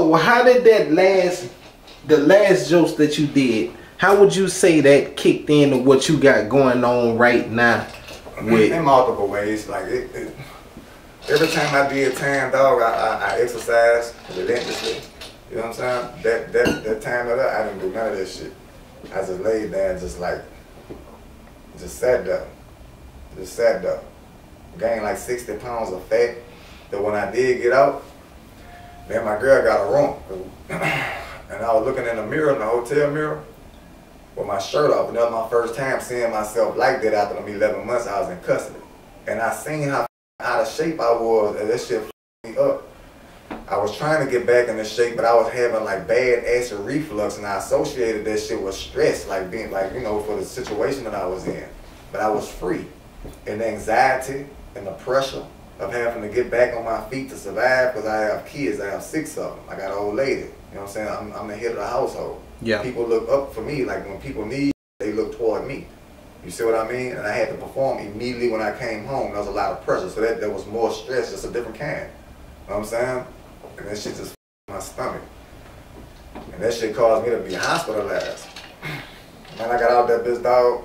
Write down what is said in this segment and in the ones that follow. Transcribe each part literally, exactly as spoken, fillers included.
So how did that last, the last jokes that you did, how would you say that kicked into what you got going on right now? With in multiple ways, like it, it, every time I did time, dog, I, I, I exercised relentlessly. You know what I'm saying? That that that time of that, I didn't do none of that shit. I just laid there, just like, just sat there, just sat there. Gained like sixty pounds of fat. That when I did get out, then my girl got a room, and I was looking in the mirror, in the hotel mirror, with my shirt off, and that was my first time seeing myself like that after them eleven months I was in custody. And I seen how out of shape I was, and that shit f***ed me up. I was trying to get back in the shape, but I was having like bad acid reflux, and I associated that shit with stress, like being like, you know, for the situation that I was in. But I was free. And the anxiety and the pressure of having to get back on my feet to survive, because I have kids, I have six of them. I got an old lady, you know what I'm saying? I'm, I'm the head of the household. Yeah. People look up for me, like when people need, they look toward me. You see what I mean? And I had to perform immediately when I came home. There was a lot of pressure, so that there was more stress, just a different kind. You know what I'm saying? And that shit just f***ed my stomach. And that shit caused me to be hospitalized. Man, I got out that bitch, dog.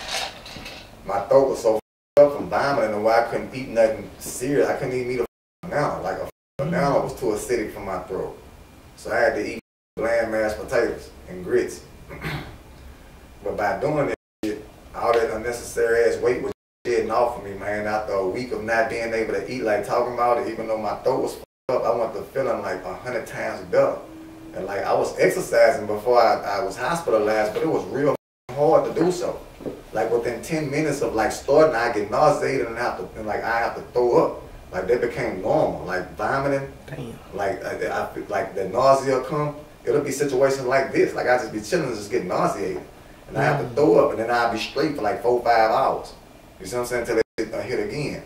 My throat was so f***ed up from vomiting, and why I couldn't eat nothing serious. I couldn't even eat a banana. Like a banana was too acidic for my throat. So I had to eat bland mashed potatoes and grits. But by doing that shit, all that unnecessary ass weight was shedding off of me, man. After a week of not being able to eat, like talking about it, even though my throat was f***ed up, I went to feeling like a hundred times better. And like I was exercising before I, I was hospitalized, but it was real hard to do so. Like within ten minutes of like starting, I get nauseated and have to, and like I have to throw up. Like that became normal, like vomiting. Damn. Like I, I, like the nausea come. It'll be situations like this. Like I just be chilling and just get nauseated. And I have to throw up, and then I'll be straight for like four, five hours. You see what I'm saying? Until it uh, hit again.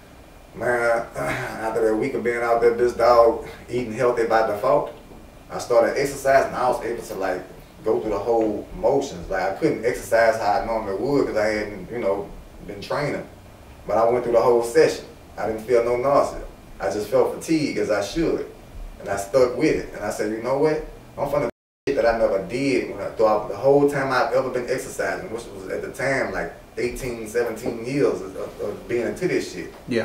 Man, after that week of being out there, this dog eating healthy by default, I started exercising. I was able to like go through the whole motions. Like I couldn't exercise how I normally would because I hadn't, you know, been training. But I went through the whole session. I didn't feel no nausea. I just felt fatigue as I should. And I stuck with it. And I said, you know what? I'm finna shit that I never did when I, throughout the whole time I've ever been exercising, which was at the time like eighteen, seventeen years of, of being into this shit. Yeah.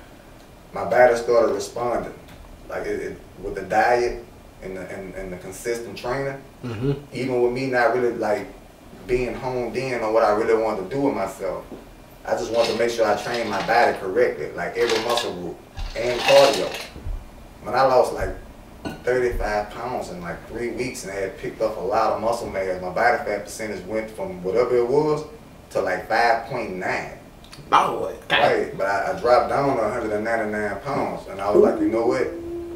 My body started responding. Like it, it, with the diet and the, and, and the consistent training, mm-hmm. even with me not really like being honed in on what I really wanted to do with myself. I just wanted to make sure I trained my body correctly, like every muscle group and cardio. When I lost like thirty-five pounds in like three weeks and I had picked up a lot of muscle mass, my body fat percentage went from whatever it was to like five point nine. Oh, right, but I, I dropped down to one hundred ninety-nine pounds, and I was like, you know what?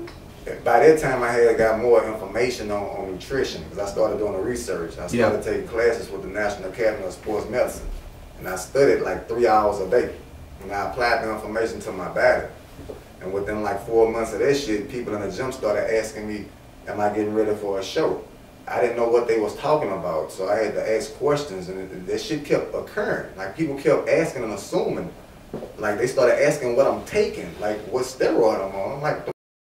By that time, I had got more information on, on nutrition because I started doing the research. I started yeah. taking classes with the National Academy of Sports Medicine, and I studied like three hours a day, and I applied the information to my body. And within like four months of that shit, people in the gym started asking me, am I getting ready for a show? I didn't know what they was talking about, so I had to ask questions, and it, that shit kept occurring. Like people kept asking and assuming, like they started asking what I'm taking, like what steroid I'm on. I'm like,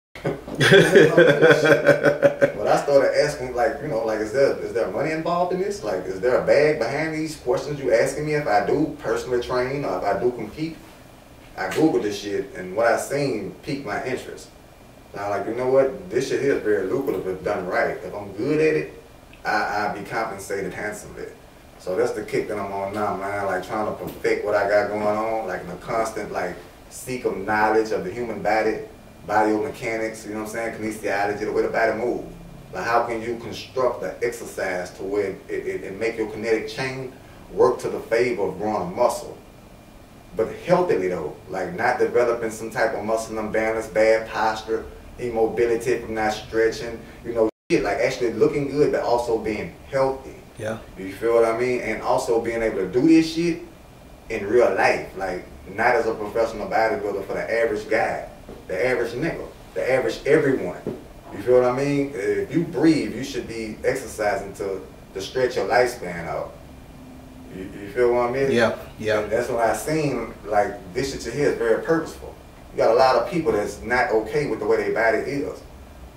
but I started asking, like, you know, like, is there is there money involved in this? Like, is there a bag behind these questions you asking me if I do personally train or if I do compete? I Googled this shit, and what I seen piqued my interest. And I'm like, you know what? This shit here is very lucrative if done right. If I'm good at it, I, I'll be compensated handsomely. So that's the kick that I'm on now, man. Like trying to perfect what I got going on, like in a constant like seek of knowledge of the human body, biomechanics, you know what I'm saying, kinesiology, the way the body moves. Like how can you construct the exercise to where it, it, it make your kinetic chain work to the favor of growing muscle? But healthily though, like not developing some type of muscle imbalance, bad posture, immobility from not stretching, you know, shit, like actually looking good but also being healthy. Yeah. You feel what I mean? And also being able to do this shit in real life, like not as a professional bodybuilder for the average guy, the average nigga, the average everyone. You feel what I mean? If you breathe, you should be exercising to, to stretch your lifespan out. You, you feel what I mean? Yeah, yeah. And that's when I seen like this shit here is very purposeful. You got a lot of people that's not okay with the way their body is.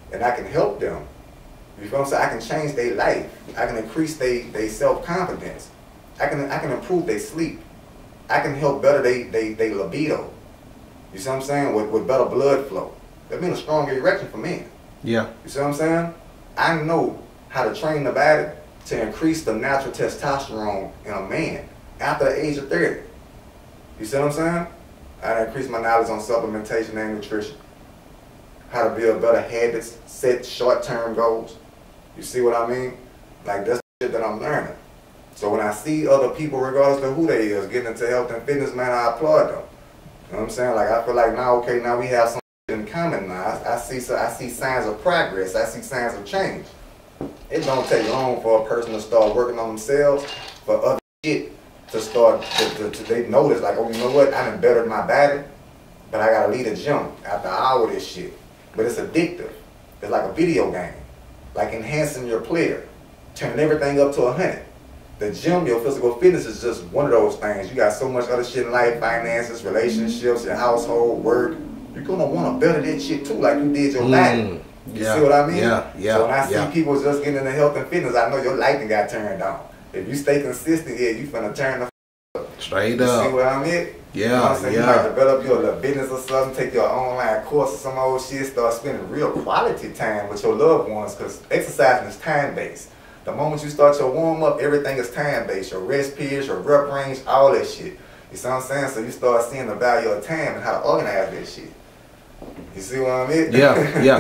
and I can help them. You feel what I'm saying? I can change their life. I can increase their they self-confidence. I can I can improve their sleep. I can help better they they they libido. You see what I'm saying? With with better blood flow. That means a stronger erection for men. Yeah. You see what I'm saying? I know how to train the body to increase the natural testosterone in a man after the age of thirty. You see what I'm saying? I increase my knowledge on supplementation and nutrition. How to build better habits, set short-term goals. You see what I mean? Like, that's the shit that I'm learning. So when I see other people, regardless of who they is, getting into health and fitness, man, I applaud them. You know what I'm saying? Like, I feel like now, okay, now we have something in common now. I, I see so I see signs of progress. I see signs of change. It don't take long for a person to start working on themselves, for other shit to start, to, to, to they notice, like, oh, you know what? I done bettered my body, but I gotta leave a gym after an hour of this shit. But it's addictive. It's like a video game. Like enhancing your player, turning everything up to a hundred. The gym, your physical fitness is just one of those things. You got so much other shit in life, finances, relationships, your household, work. You're gonna wanna better that shit too, like you did your Mm, body. You yeah, see what I mean? Yeah, yeah. So when I see yeah. people just getting into health and fitness, I know your lighting got turned on. If you stay consistent, yeah, you finna turn the f Straight you up. see what I mean? Yeah, you know what I'm saying? yeah. You might develop your little business or something, take your online course or some old shit, start spending real quality time with your loved ones, because exercising is time-based. The moment you start your warm-up, everything is time-based. Your rest periods, your rep range, all that shit. You see what I'm saying? So you start seeing the value of time and how to organize that shit. You see what I mean? Yeah, yeah.